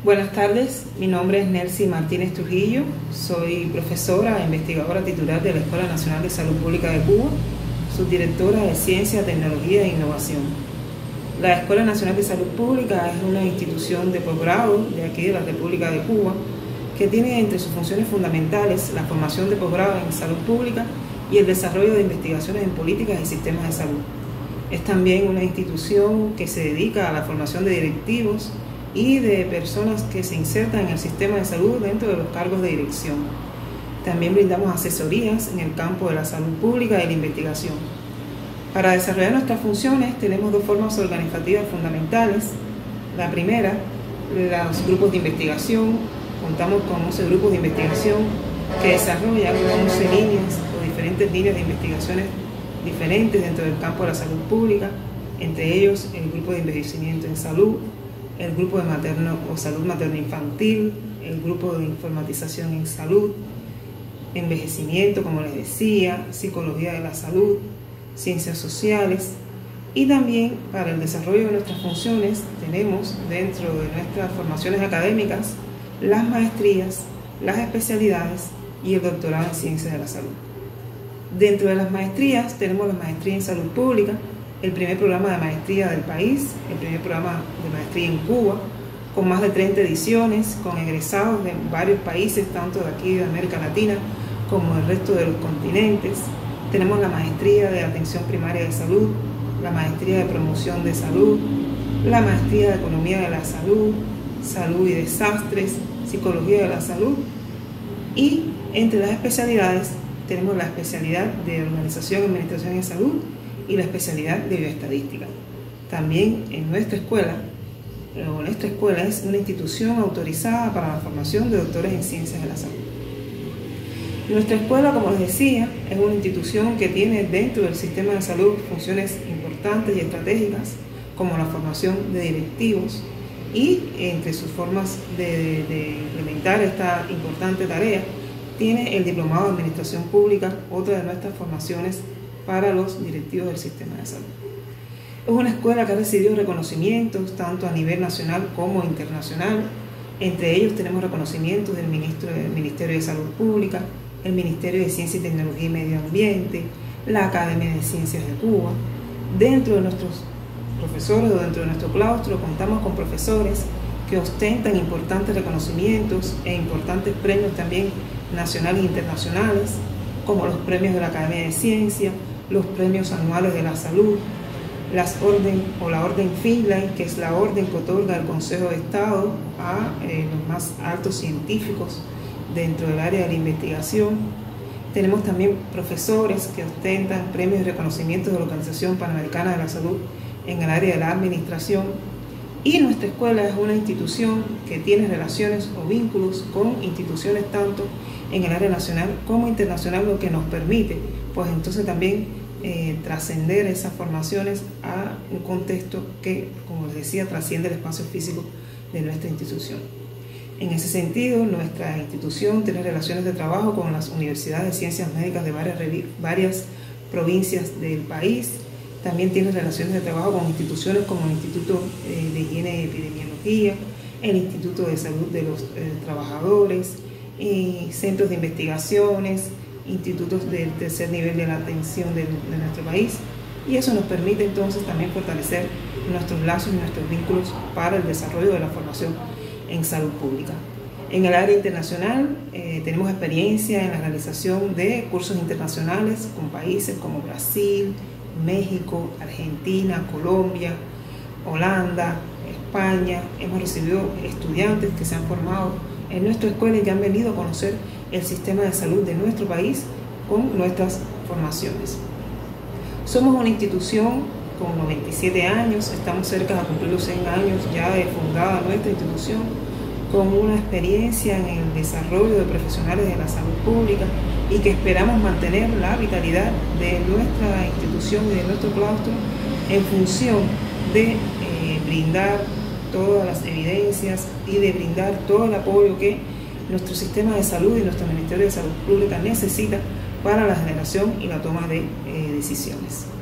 Buenas tardes, mi nombre es Nelcy Martínez Trujillo, soy profesora e investigadora titular de la Escuela Nacional de Salud Pública de Cuba, subdirectora de Ciencia, Tecnología e Innovación. La Escuela Nacional de Salud Pública es una institución de posgrado de aquí de la República de Cuba que tiene entre sus funciones fundamentales la formación de posgrado en salud pública y el desarrollo de investigaciones en políticas y sistemas de salud. Es también una institución que se dedica a la formación de directivos y de personas que se insertan en el sistema de salud dentro de los cargos de dirección. También brindamos asesorías en el campo de la salud pública y la investigación. Para desarrollar nuestras funciones tenemos dos formas organizativas fundamentales. La primera, los grupos de investigación. Contamos con 11 grupos de investigación que desarrollan 11 líneas o diferentes líneas de investigaciones diferentes dentro del campo de la salud pública, entre ellos el grupo de envejecimiento en salud, el grupo de salud materno-infantil, el grupo de informatización en salud, envejecimiento, como les decía, psicología de la salud, ciencias sociales, y también para el desarrollo de nuestras funciones tenemos dentro de nuestras formaciones académicas las maestrías, las especialidades y el doctorado en ciencias de la salud. Dentro de las maestrías tenemos la maestría en salud pública, el primer programa de maestría del país, el primer programa de maestría en Cuba, con más de 30 ediciones, con egresados de varios países, tanto de aquí de América Latina como del resto de los continentes. Tenemos la maestría de atención primaria de salud, la maestría de promoción de salud, la maestría de economía de la salud, salud y desastres, psicología de la salud, y entre las especialidades tenemos la especialidad de organización y administración en salud y la especialidad de bioestadística. También en nuestra escuela es una institución autorizada para la formación de doctores en ciencias de la salud. Nuestra escuela, como les decía, es una institución que tiene dentro del sistema de salud funciones importantes y estratégicas como la formación de directivos, y entre sus formas de implementar esta importante tarea tiene el diplomado de administración pública, otra de nuestras formaciones para los directivos del sistema de salud. Es una escuela que ha recibido reconocimientos tanto a nivel nacional como internacional. Entre ellos tenemos reconocimientos del Ministerio de Salud Pública, el Ministerio de Ciencia y Tecnología y Medio Ambiente, la Academia de Ciencias de Cuba. Dentro de nuestros profesores o dentro de nuestro claustro contamos con profesores que ostentan importantes reconocimientos e importantes premios también nacionales e internacionales, como los premios de la Academia de Ciencias, los premios anuales de la salud, la orden Finlay, que es la orden que otorga el Consejo de Estado a los más altos científicos dentro del área de la investigación. Tenemos también profesores que ostentan premios y reconocimientos de la Organización Panamericana de la Salud en el área de la administración, y nuestra escuela es una institución que tiene relaciones o vínculos con instituciones tanto en el área nacional como internacional, lo que nos permite pues entonces también trascender esas formaciones a un contexto que, como les decía, trasciende el espacio físico de nuestra institución. En ese sentido, nuestra institución tiene relaciones de trabajo con las universidades de ciencias médicas de varias provincias del país. También tiene relaciones de trabajo con instituciones como el Instituto de Higiene y Epidemiología, el Instituto de Salud de los Trabajadores, centros de investigaciones, institutos del tercer nivel de la atención de nuestro país, y eso nos permite entonces también fortalecer nuestros lazos y nuestros vínculos para el desarrollo de la formación en salud pública. En el área internacional tenemos experiencia en la realización de cursos internacionales con países como Brasil, México, Argentina, Colombia, Holanda, España. Hemos recibido estudiantes que se han formado en nuestra escuela y que han venido a conocer el sistema de salud de nuestro país con nuestras formaciones. Somos una institución con 97 años, estamos cerca de cumplir los 100 años ya de fundada nuestra institución, con una experiencia en el desarrollo de profesionales de la salud pública, y que esperamos mantener la vitalidad de nuestra institución y de nuestro claustro en función de brindar todas las evidencias y de brindar todo el apoyo que nuestro sistema de salud y nuestro Ministerio de Salud Pública necesita para la generación y la toma de decisiones.